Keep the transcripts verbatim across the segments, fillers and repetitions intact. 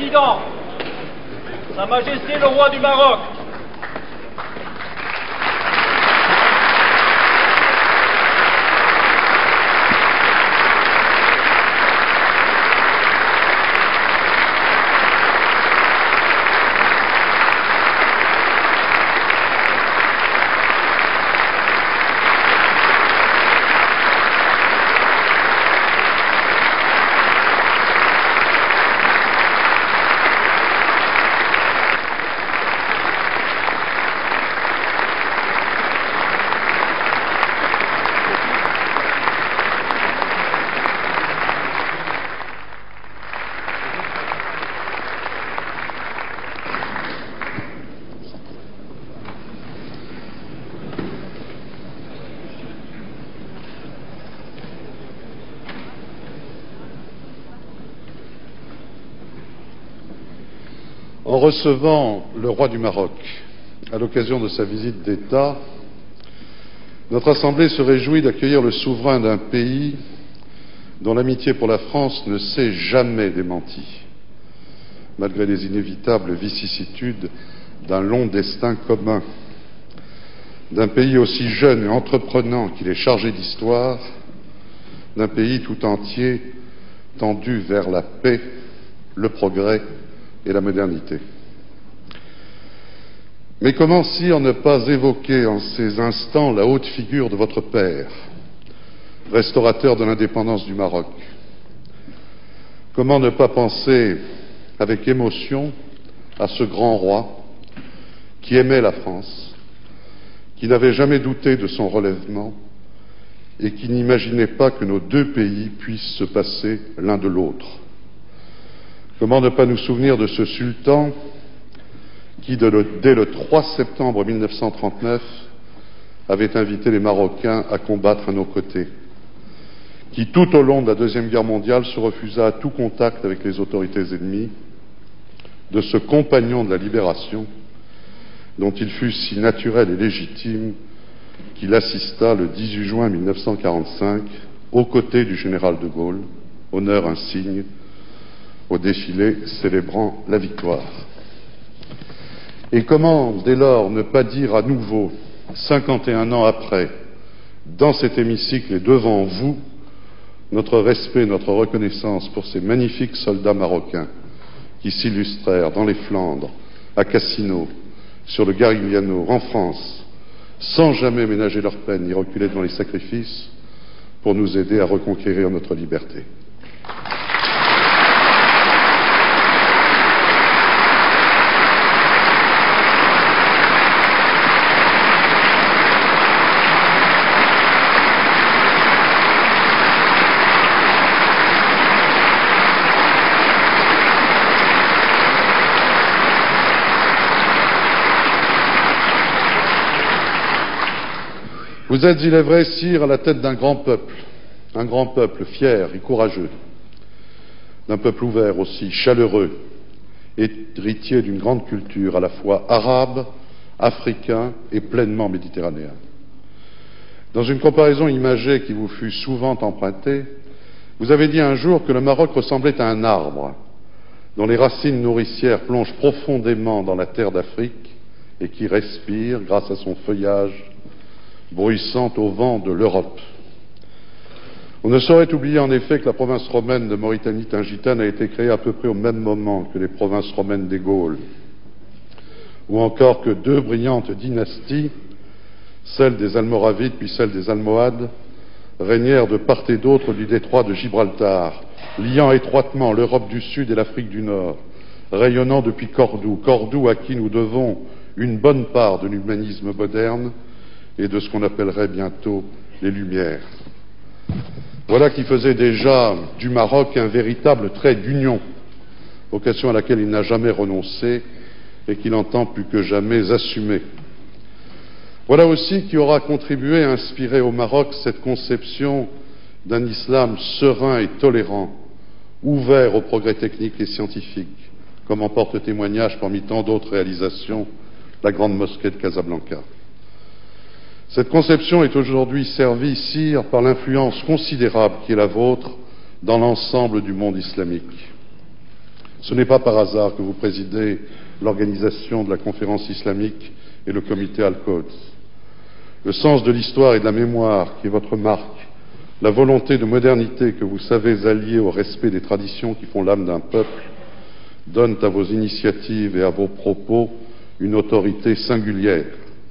Président, Sa Majesté le Roi du Maroc, en recevant le roi du Maroc à l'occasion de sa visite d'État, notre Assemblée se réjouit d'accueillir le souverain d'un pays dont l'amitié pour la France ne s'est jamais démentie, malgré les inévitables vicissitudes d'un long destin commun, d'un pays aussi jeune et entreprenant qu'il est chargé d'histoire, d'un pays tout entier tendu vers la paix, le progrès et la modernité. Mais comment, sire, ne pas évoquer en ces instants la haute figure de votre père, restaurateur de l'indépendance du Maroc? Comment ne pas penser avec émotion à ce grand roi qui aimait la France, qui n'avait jamais douté de son relèvement et qui n'imaginait pas que nos deux pays puissent se passer l'un de l'autre? Comment ne pas nous souvenir de ce sultan qui, de le, dès le trois septembre mille neuf cent trente-neuf, avait invité les Marocains à combattre à nos côtés, qui, tout au long de la Deuxième Guerre mondiale, se refusa à tout contact avec les autorités ennemies, de ce compagnon de la libération, dont il fut si naturel et légitime qu'il assista le dix-huit juin mille neuf cent quarante-cinq, aux côtés du général de Gaulle, honneur insigne, au défilé célébrant la victoire. Et comment, dès lors, ne pas dire à nouveau, cinquante et un ans après, dans cet hémicycle et devant vous, notre respect, notre reconnaissance pour ces magnifiques soldats marocains qui s'illustrèrent dans les Flandres, à Cassino, sur le Garigliano, en France, sans jamais ménager leur peine ni reculer devant les sacrifices, pour nous aider à reconquérir notre liberté. Vous êtes, il est vrai, sire, à la tête d'un grand peuple, un grand peuple fier et courageux, d'un peuple ouvert aussi, chaleureux, héritier d'une grande culture à la fois arabe, africain et pleinement méditerranéen. Dans une comparaison imagée qui vous fut souvent empruntée, vous avez dit un jour que le Maroc ressemblait à un arbre dont les racines nourricières plongent profondément dans la terre d'Afrique et qui respire grâce à son feuillage bruissant au vent de l'Europe. On ne saurait oublier en effet que la province romaine de Mauritanie-Tingitane a été créée à peu près au même moment que les provinces romaines des Gaules, ou encore que deux brillantes dynasties, celle des Almoravides puis celle des Almohades, régnèrent de part et d'autre du détroit de Gibraltar, liant étroitement l'Europe du Sud et l'Afrique du Nord, rayonnant depuis Cordoue, Cordoue à qui nous devons une bonne part de l'humanisme moderne et de ce qu'on appellerait bientôt les Lumières. Voilà qui faisait déjà du Maroc un véritable trait d'union, vocation à laquelle il n'a jamais renoncé et qu'il entend plus que jamais assumer. Voilà aussi qui aura contribué à inspirer au Maroc cette conception d'un islam serein et tolérant, ouvert au progrès technique et scientifique, comme en porte témoignage parmi tant d'autres réalisations la grande mosquée de Casablanca. Cette conception est aujourd'hui servie, sire, par l'influence considérable qui est la vôtre dans l'ensemble du monde islamique. Ce n'est pas par hasard que vous présidez l'organisation de la conférence islamique et le comité Al-Quds. Le sens de l'histoire et de la mémoire qui est votre marque, la volonté de modernité que vous savez allier au respect des traditions qui font l'âme d'un peuple, donnent à vos initiatives et à vos propos une autorité singulière.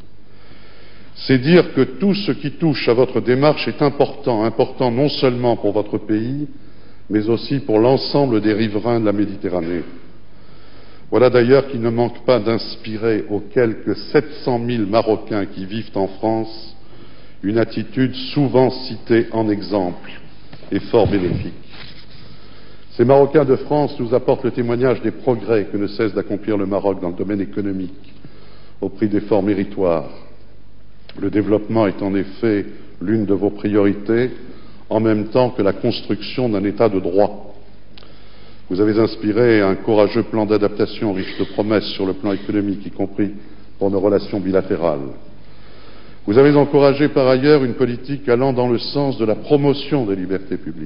C'est dire que tout ce qui touche à votre démarche est important, important non seulement pour votre pays, mais aussi pour l'ensemble des riverains de la Méditerranée. Voilà d'ailleurs qui ne manque pas d'inspirer aux quelques sept cent mille Marocains qui vivent en France une attitude souvent citée en exemple et fort bénéfique. Ces Marocains de France nous apportent le témoignage des progrès que ne cesse d'accomplir le Maroc dans le domaine économique, au prix d'efforts méritoires. Le développement est en effet l'une de vos priorités, en même temps que la construction d'un État de droit. Vous avez inspiré un courageux plan d'adaptation riche de promesses sur le plan économique, y compris pour nos relations bilatérales. Vous avez encouragé par ailleurs une politique allant dans le sens de la promotion des libertés publiques.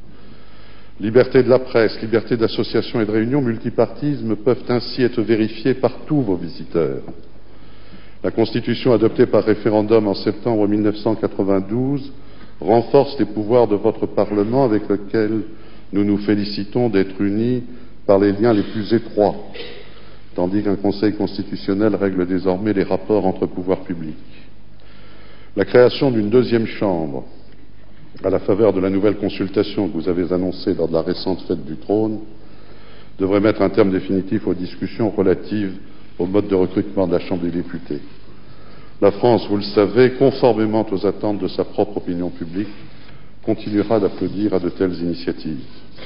Liberté de la presse, liberté d'association et de réunion, multipartisme peuvent ainsi être vérifiés par tous vos visiteurs. La Constitution adoptée par référendum en septembre mille neuf cent quatre-vingt-douze renforce les pouvoirs de votre Parlement avec lequel nous nous félicitons d'être unis par les liens les plus étroits, tandis qu'un Conseil constitutionnel règle désormais les rapports entre pouvoirs publics. La création d'une deuxième chambre, à la faveur de la nouvelle consultation que vous avez annoncée lors de la récente fête du trône, devrait mettre un terme définitif aux discussions relatives au mode de recrutement de la Chambre des députés. La France, vous le savez, conformément aux attentes de sa propre opinion publique, continuera d'applaudir à de telles initiatives.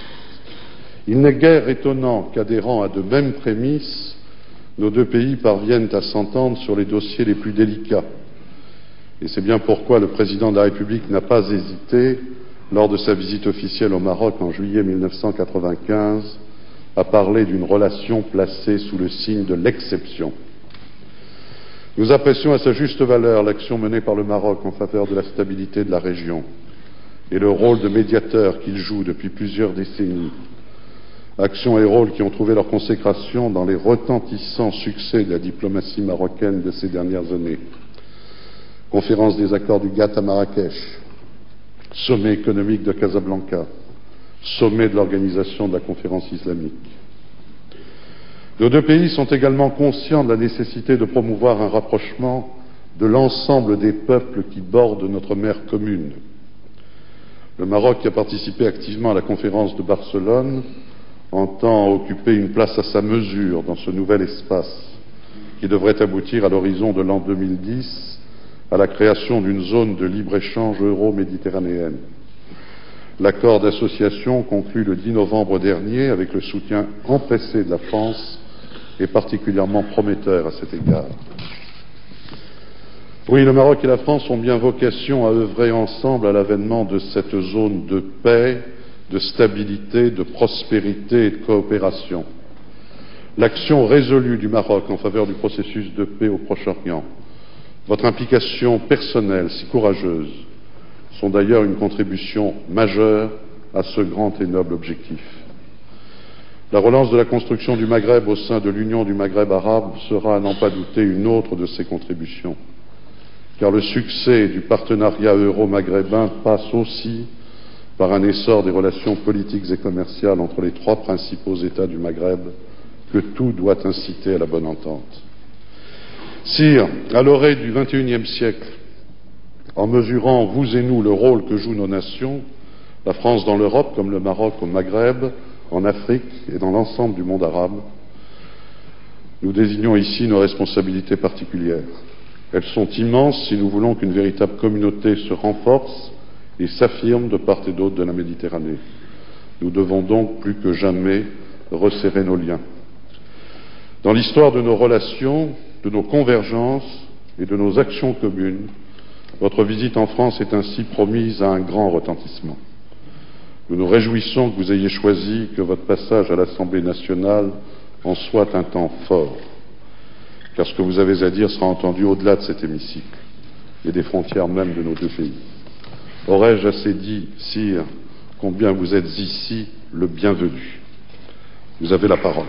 Il n'est guère étonnant qu'adhérant à de mêmes prémices, nos deux pays parviennent à s'entendre sur les dossiers les plus délicats. Et c'est bien pourquoi le président de la République n'a pas hésité, lors de sa visite officielle au Maroc en juillet mille neuf cent quatre-vingt-quinze, à parler d'une relation placée sous le signe de l'exception. Nous apprécions à sa juste valeur l'action menée par le Maroc en faveur de la stabilité de la région et le rôle de médiateur qu'il joue depuis plusieurs décennies. Actions et rôles qui ont trouvé leur consécration dans les retentissants succès de la diplomatie marocaine de ces dernières années. Conférence des accords du G A T T à Marrakech, sommet économique de Casablanca, sommet de l'organisation de la conférence islamique. Nos deux pays sont également conscients de la nécessité de promouvoir un rapprochement de l'ensemble des peuples qui bordent notre mer commune. Le Maroc, qui a participé activement à la conférence de Barcelone, entend occuper une place à sa mesure dans ce nouvel espace qui devrait aboutir à l'horizon de l'an deux mille dix à la création d'une zone de libre-échange euro-méditerranéenne. L'accord d'association conclu le dix novembre dernier avec le soutien empressé de la France est particulièrement prometteur à cet égard. Oui, le Maroc et la France ont bien vocation à œuvrer ensemble à l'avènement de cette zone de paix, de stabilité, de prospérité et de coopération. L'action résolue du Maroc en faveur du processus de paix au Proche-Orient, votre implication personnelle si courageuse, sont d'ailleurs une contribution majeure à ce grand et noble objectif. La relance de la construction du Maghreb au sein de l'Union du Maghreb arabe sera, à n'en pas douter, une autre de ces contributions, car le succès du partenariat euro-maghrébin passe aussi par un essor des relations politiques et commerciales entre les trois principaux États du Maghreb, que tout doit inciter à la bonne entente. Sire, à l'orée du vingt et unième siècle, en mesurant, vous et nous, le rôle que jouent nos nations, la France dans l'Europe comme le Maroc au Maghreb, en Afrique et dans l'ensemble du monde arabe, nous désignons ici nos responsabilités particulières. Elles sont immenses si nous voulons qu'une véritable communauté se renforce et s'affirme de part et d'autre de la Méditerranée. Nous devons donc plus que jamais resserrer nos liens. Dans l'histoire de nos relations, de nos convergences et de nos actions communes, votre visite en France est ainsi promise à un grand retentissement. Nous nous réjouissons que vous ayez choisi que votre passage à l'Assemblée nationale en soit un temps fort, car ce que vous avez à dire sera entendu au-delà de cet hémicycle et des frontières même de nos deux pays. Aurais-je assez dit, sire, combien vous êtes ici le bienvenu? Vous avez la parole.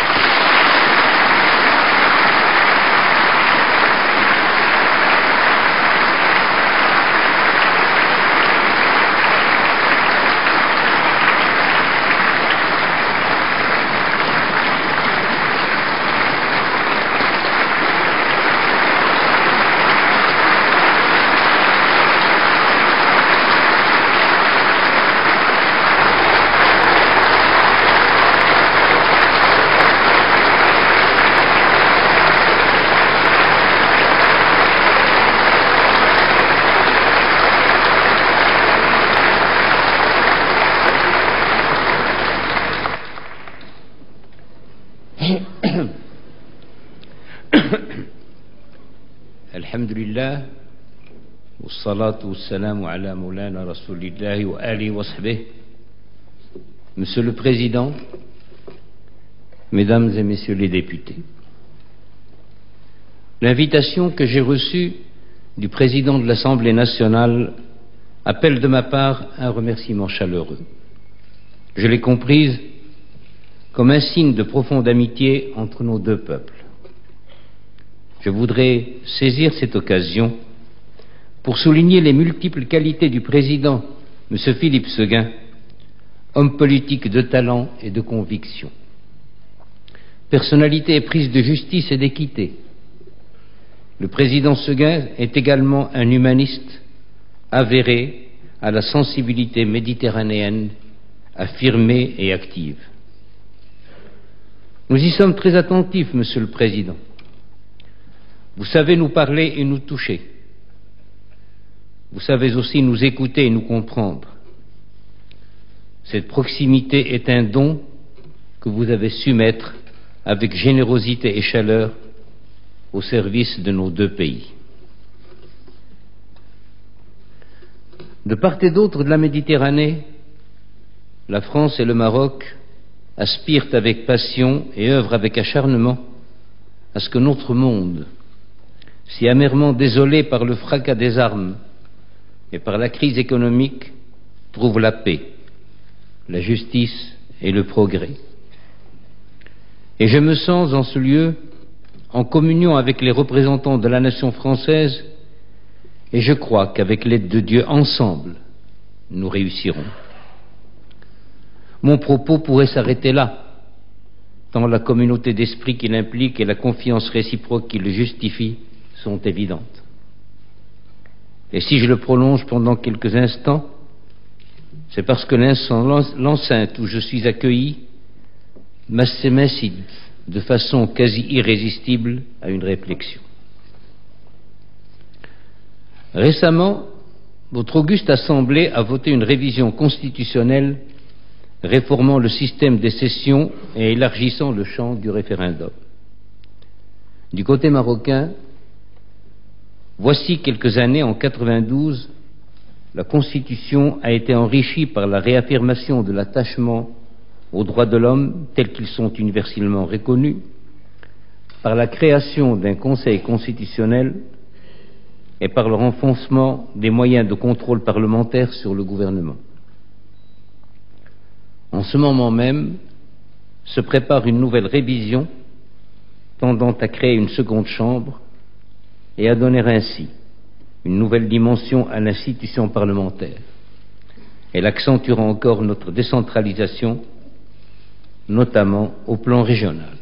Alhamdulillah, wassalatu wassalamu ala moulana rasulillahi wa alihi wa sahbihi. Monsieur le Président, Mesdames et Messieurs les députés, l'invitation que j'ai reçue du Président de l'Assemblée nationale appelle de ma part un remerciement chaleureux. Je l'ai comprise comme un signe de profonde amitié entre nos deux peuples. Je voudrais saisir cette occasion pour souligner les multiples qualités du président, M. Philippe Séguin, homme politique de talent et de conviction. Personnalité éprise de justice et d'équité. Le président Séguin est également un humaniste avéré à la sensibilité méditerranéenne, affirmée et active. Nous y sommes très attentifs, Monsieur le Président. Vous savez nous parler et nous toucher. Vous savez aussi nous écouter et nous comprendre. Cette proximité est un don que vous avez su mettre avec générosité et chaleur au service de nos deux pays. De part et d'autre de la Méditerranée, la France et le Maroc aspirent avec passion et œuvrent avec acharnement à ce que notre monde, si amèrement désolé par le fracas des armes et par la crise économique, trouve la paix, la justice et le progrès. Et je me sens en ce lieu en communion avec les représentants de la nation française, et je crois qu'avec l'aide de Dieu, ensemble, nous réussirons. Mon propos pourrait s'arrêter là, tant la communauté d'esprit qu'il implique et la confiance réciproque qui le justifie sont évidentes. Et si je le prolonge pendant quelques instants, c'est parce que l'enceinte où je suis accueilli m'incite de façon quasi irrésistible à une réflexion. Récemment, votre auguste Assemblée a voté une révision constitutionnelle réformant le système des sessions et élargissant le champ du référendum. Du côté marocain, voici quelques années, en quatre-vingt-douze, la Constitution a été enrichie par la réaffirmation de l'attachement aux droits de l'homme tels qu'ils sont universellement reconnus, par la création d'un Conseil constitutionnel et par le renforcement des moyens de contrôle parlementaire sur le gouvernement. En ce moment même, se prépare une nouvelle révision tendant à créer une seconde chambre et à donner ainsi une nouvelle dimension à l'institution parlementaire. Elle accentuera encore notre décentralisation, notamment au plan régional.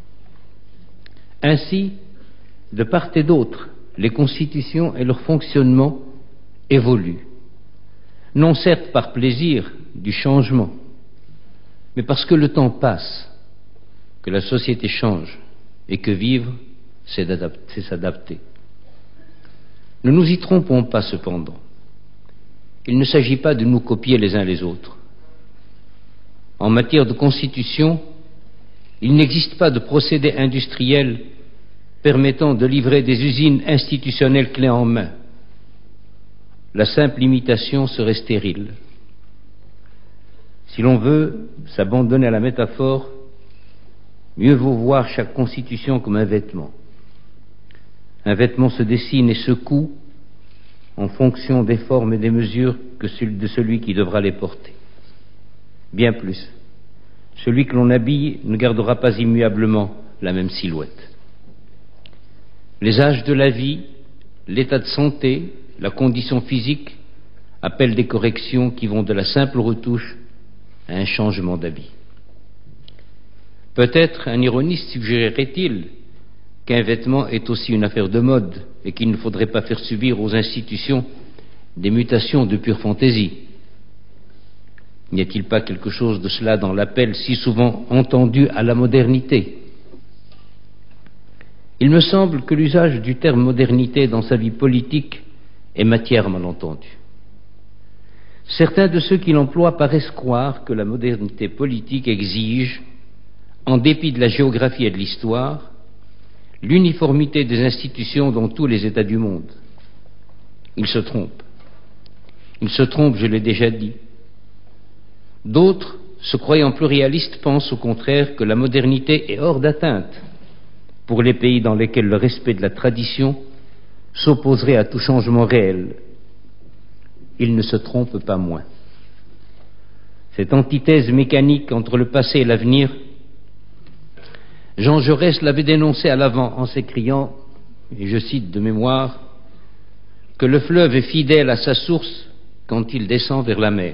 Ainsi, de part et d'autre, les constitutions et leur fonctionnement évoluent, non certes par plaisir du changement, mais parce que le temps passe, que la société change et que vivre, c'est s'adapter. Ne nous y trompons pas cependant. Il ne s'agit pas de nous copier les uns les autres. En matière de constitution, il n'existe pas de procédé industriel permettant de livrer des usines institutionnelles clés en main. La simple imitation serait stérile. Si l'on veut s'abandonner à la métaphore, mieux vaut voir chaque constitution comme un vêtement. Un vêtement se dessine et se coud en fonction des formes et des mesures que de celui qui devra les porter. Bien plus, celui que l'on habille ne gardera pas immuablement la même silhouette. Les âges de la vie, l'état de santé, la condition physique appellent des corrections qui vont de la simple retouche à un changement d'habit. Peut-être un ironiste suggérerait-il qu'un vêtement est aussi une affaire de mode et qu'il ne faudrait pas faire subir aux institutions des mutations de pure fantaisie. N'y a-t-il pas quelque chose de cela dans l'appel si souvent entendu à la modernité? Il me semble que l'usage du terme modernité dans sa vie politique est matière malentendue. Certains de ceux qui l'emploient paraissent croire que la modernité politique exige, en dépit de la géographie et de l'histoire, l'uniformité des institutions dans tous les États du monde. Ils se trompent. Ils se trompent, je l'ai déjà dit. D'autres, se croyant pluralistes, pensent au contraire que la modernité est hors d'atteinte pour les pays dans lesquels le respect de la tradition s'opposerait à tout changement réel. Ils ne se trompent pas moins. Cette antithèse mécanique entre le passé et l'avenir, Jean Jaurès l'avait dénoncée à l'avant en s'écriant, et je cite de mémoire, que le fleuve est fidèle à sa source quand il descend vers la mer.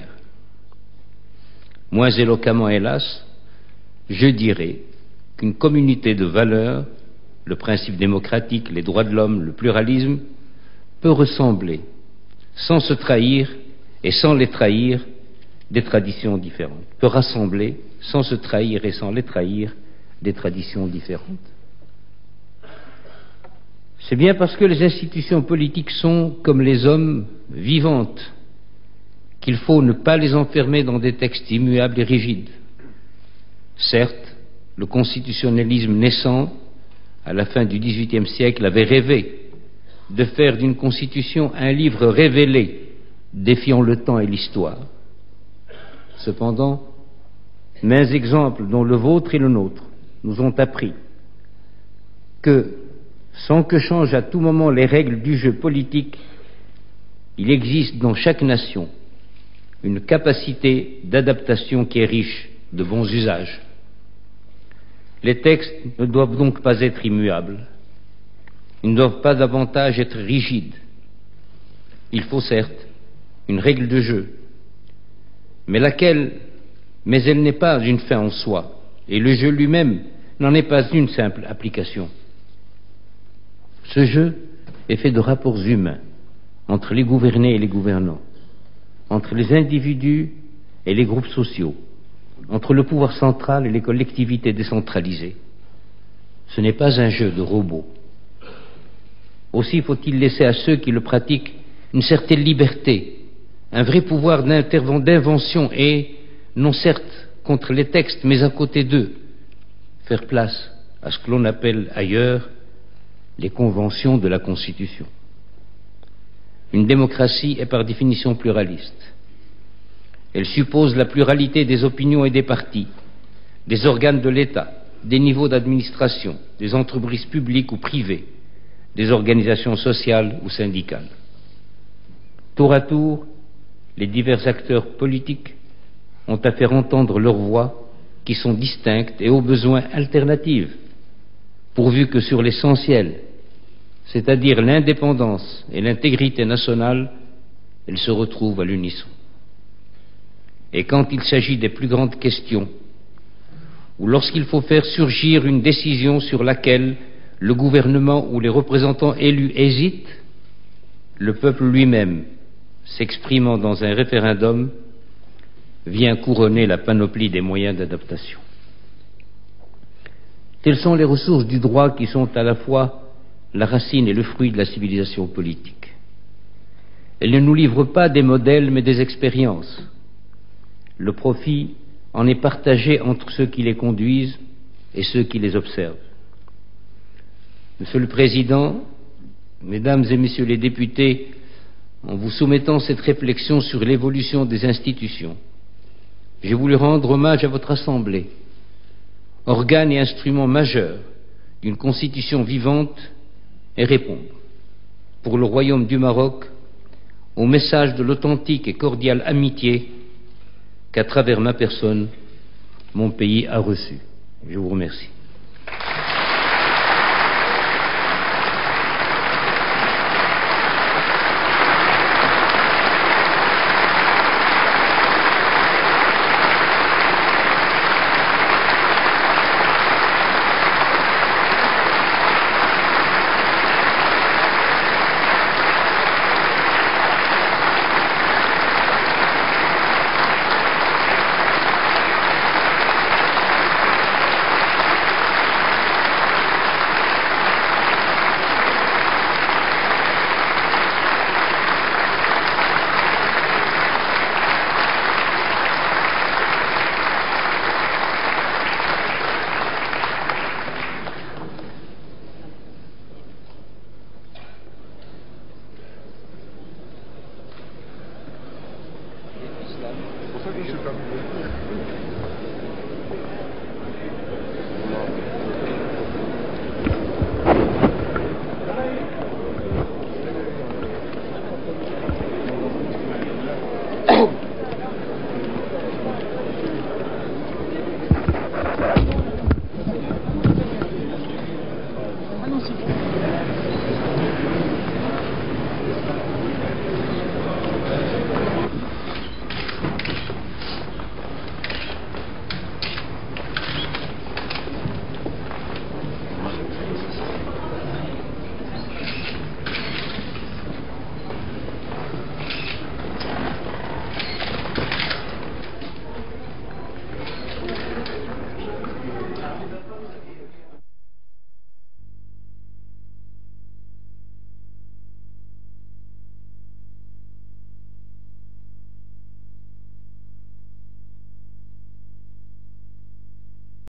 Moins éloquemment, hélas, je dirais qu'une communauté de valeurs, le principe démocratique, les droits de l'homme, le pluralisme, peut ressembler, sans se trahir et sans les trahir, des traditions différentes, peut rassembler, sans se trahir et sans les trahir, des traditions différentes. C'est bien parce que les institutions politiques sont, comme les hommes, vivantes, qu'il faut ne pas les enfermer dans des textes immuables et rigides. Certes, le constitutionnalisme naissant, à la fin du dix-huitième siècle, avait rêvé de faire d'une Constitution un livre révélé, défiant le temps et l'histoire. Cependant, maints exemples, dont le vôtre et le nôtre, nous ont appris que, sans que changent à tout moment les règles du jeu politique, il existe dans chaque nation une capacité d'adaptation qui est riche de bons usages. Les textes ne doivent donc pas être immuables. Ils ne doivent pas davantage être rigides. Il faut certes une règle de jeu, mais laquelle, mais elle n'est pas une fin en soi, et le jeu lui-même n'en est pas une simple application. Ce jeu est fait de rapports humains entre les gouvernés et les gouvernants, entre les individus et les groupes sociaux, entre le pouvoir central et les collectivités décentralisées. Ce n'est pas un jeu de robots. Aussi faut-il laisser à ceux qui le pratiquent une certaine liberté, un vrai pouvoir d'invention et, non certes contre les textes, mais à côté d'eux, faire place à ce que l'on appelle ailleurs les conventions de la Constitution. Une démocratie est par définition pluraliste. Elle suppose la pluralité des opinions et des partis, des organes de l'État, des niveaux d'administration, des entreprises publiques ou privées, des organisations sociales ou syndicales. Tour à tour, les divers acteurs politiques ont à faire entendre leurs voix qui sont distinctes et au besoin alternatives, pourvu que sur l'essentiel, c'est-à-dire l'indépendance et l'intégrité nationale, elles se retrouvent à l'unisson. Et quand il s'agit des plus grandes questions, ou lorsqu'il faut faire surgir une décision sur laquelle le gouvernement ou les représentants élus hésitent, le peuple lui-même, s'exprimant dans un référendum, vient couronner la panoplie des moyens d'adaptation. Telles sont les ressources du droit qui sont à la fois la racine et le fruit de la civilisation politique. Elle ne nous livre pas des modèles mais des expériences. Le profit en est partagé entre ceux qui les conduisent et ceux qui les observent. Monsieur le Président, Mesdames et Messieurs les députés, en vous soumettant cette réflexion sur l'évolution des institutions, j'ai voulu rendre hommage à votre Assemblée, organe et instrument majeur d'une constitution vivante, et répondre, pour le Royaume du Maroc, au message de l'authentique et cordiale amitié qu'à travers ma personne, mon pays a reçu. Je vous remercie.